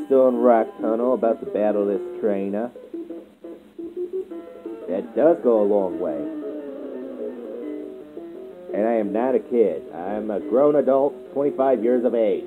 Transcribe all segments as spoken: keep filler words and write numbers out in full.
still in Rock Tunnel, about to battle this trainer. That does go a long way. And I am not a kid. I'm a grown adult, twenty-five years of age.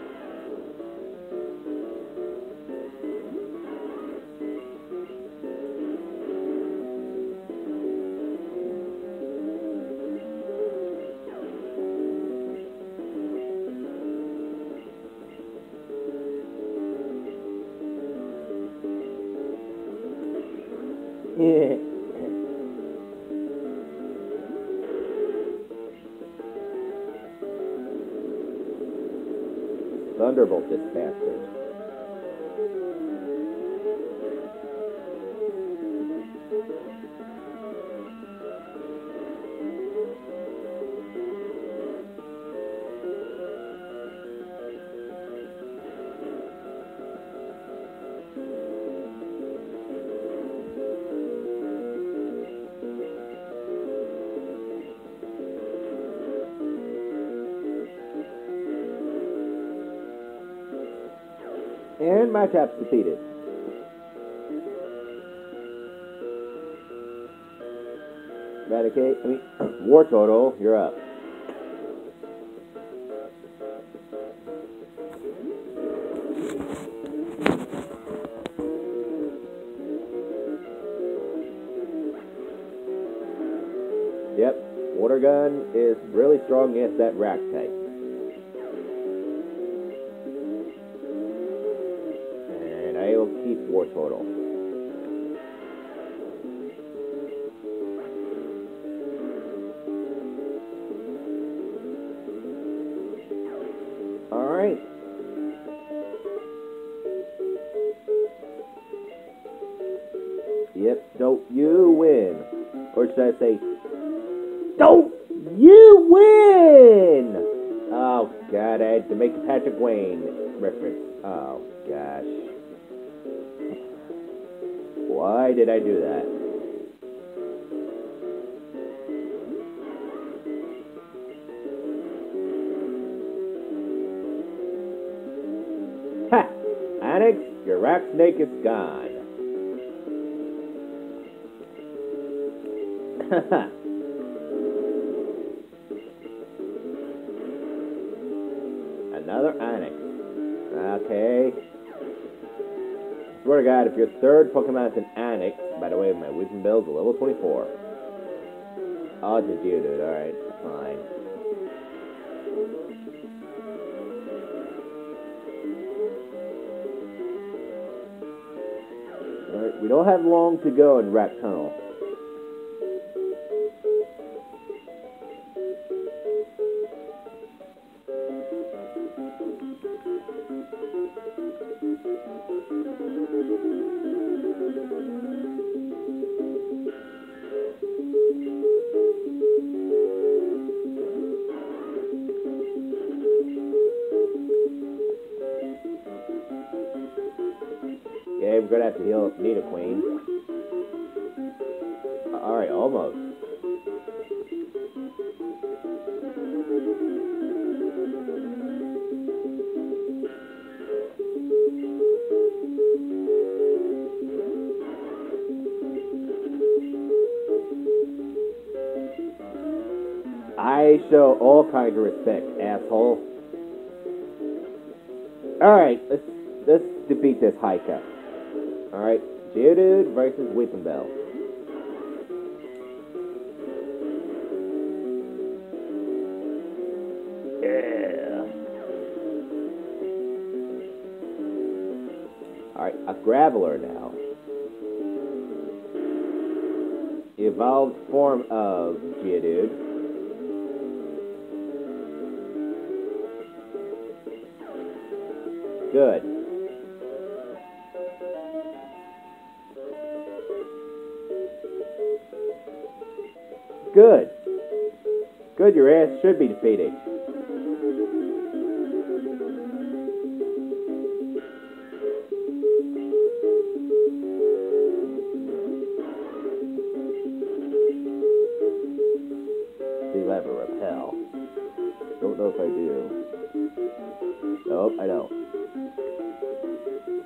Thunderbolt this bastard. And my tap's defeated. Eradicate, I mean, War Total, you're up. Yep, Water Gun is really strong against that rack type. I will keep War Total. Alright. Yep, don't you win. Or should I say, don't you win! Oh, God, I had to make a Patrick Wayne reference. Oh, gosh. Why did I do that? Ha! Onyx, your rock snake is gone. Haha. Another Onyx. Okay. Swear to God, if your third Pokemon is an Onyx, by the way, my Weeping Bell's a level twenty-four. Oh, it's a Geodude, alright, fine. Alright, we don't have long to go in Rat Tunnel. Yeah, we're gonna have to heal up Nidoqueen. Alright, almost. I show all kinds of respect, asshole. Alright, let's let's defeat this high cut. Alright, Geodude versus Weeping Bell. Yeah. Alright, a Graveler now. Evolved form of Geodude. Good. Good. Good, your ass should be defeated. See if I have a repel. Don't know if I do. Nope, I don't.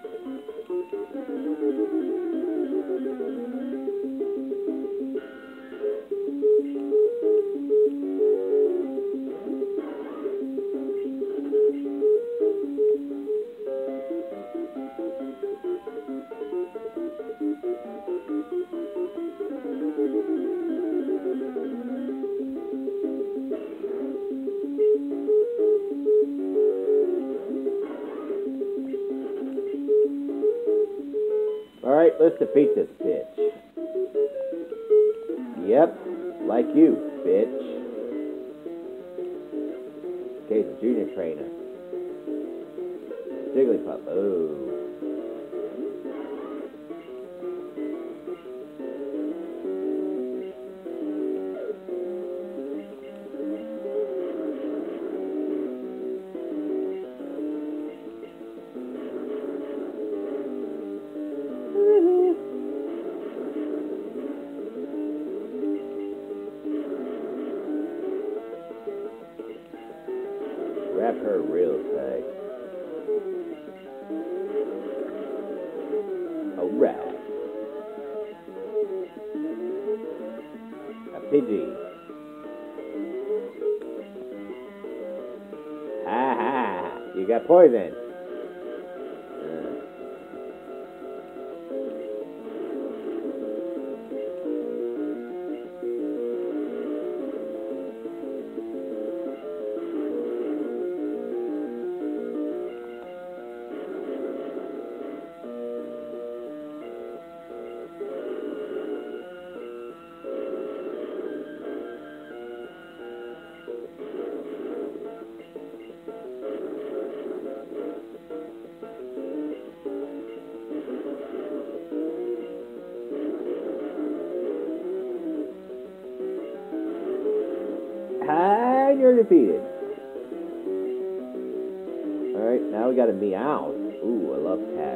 let's defeat this bitch. Yep, like you, bitch. Okay, the junior trainer. Jigglypuff. Oh. Wrap her real tight. Alright. A Pidgey. Ha ha! You got poison. And you're defeated. Alright, now we got a meow. Ooh, I love cats.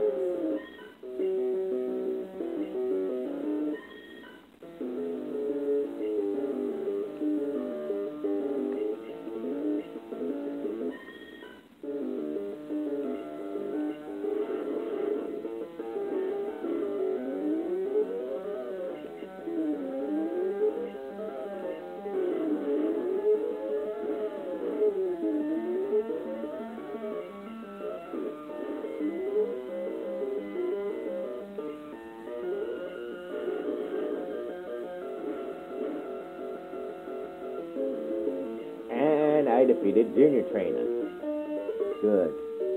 And I defeated Junior Trainer. Good.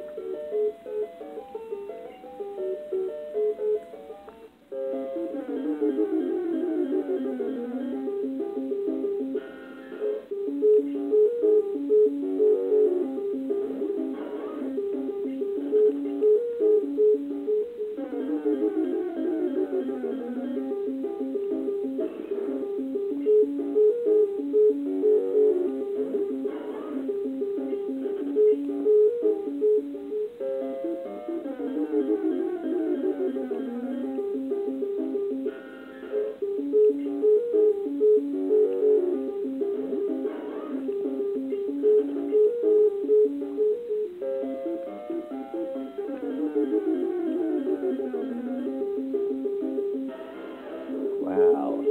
Wow.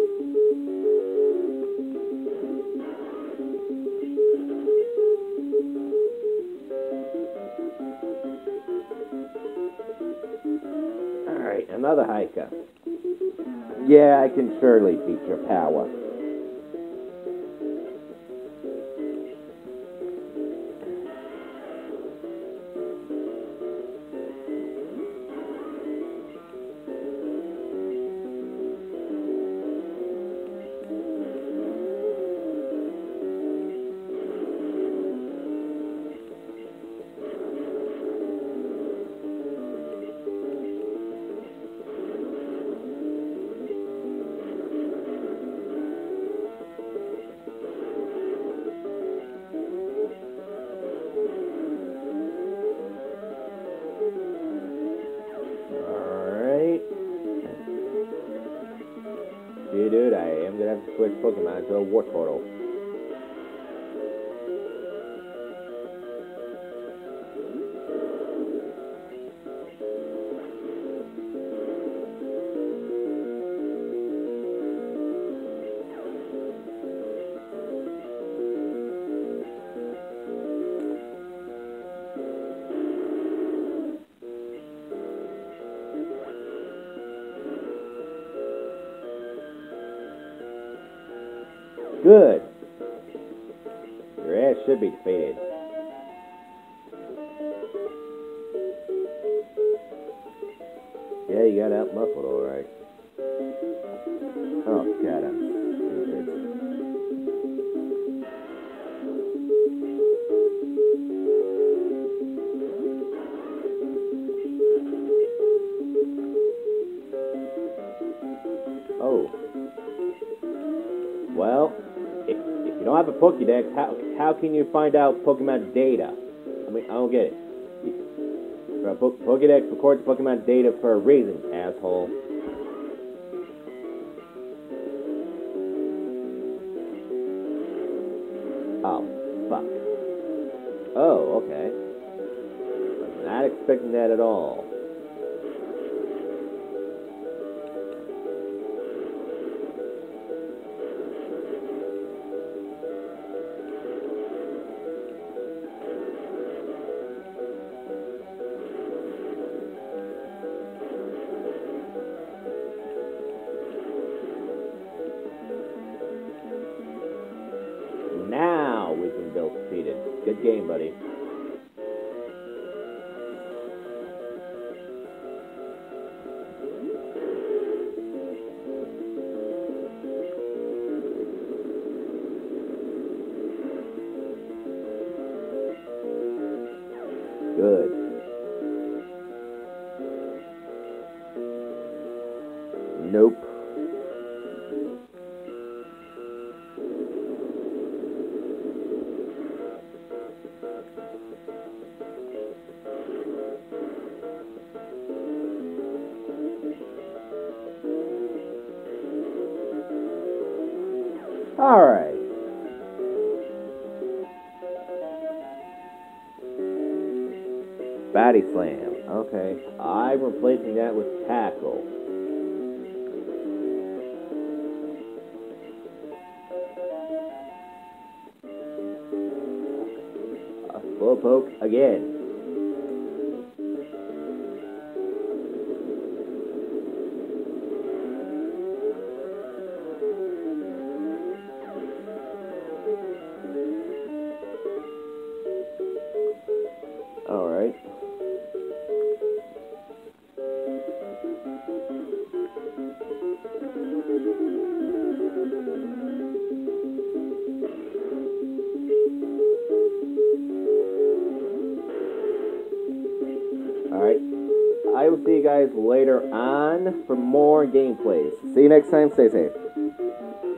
Alright, another hiker. Yeah, I can surely beat your power. Dude, I am gonna have to switch Pokemon to a Wartortle. Good. Your ass should be defeated. Yeah, you got out muffled, alright. Oh, God, I'm stupid. Oh. Well, if, if you don't have a Pokédex, how, how can you find out Pokemon data? I mean, I don't get it. A po Pokédex records Pokemon data for a reason, asshole. Oh, fuck. Oh, okay. I'm not expecting that at all. Now we can build defeated. Good game, buddy. Good. Nope. Alright. Body slam. Okay. I'm replacing that with tackle. A slowpoke again. Alright. Alright. I will see you guys later on for more gameplays. See you next time. Stay safe.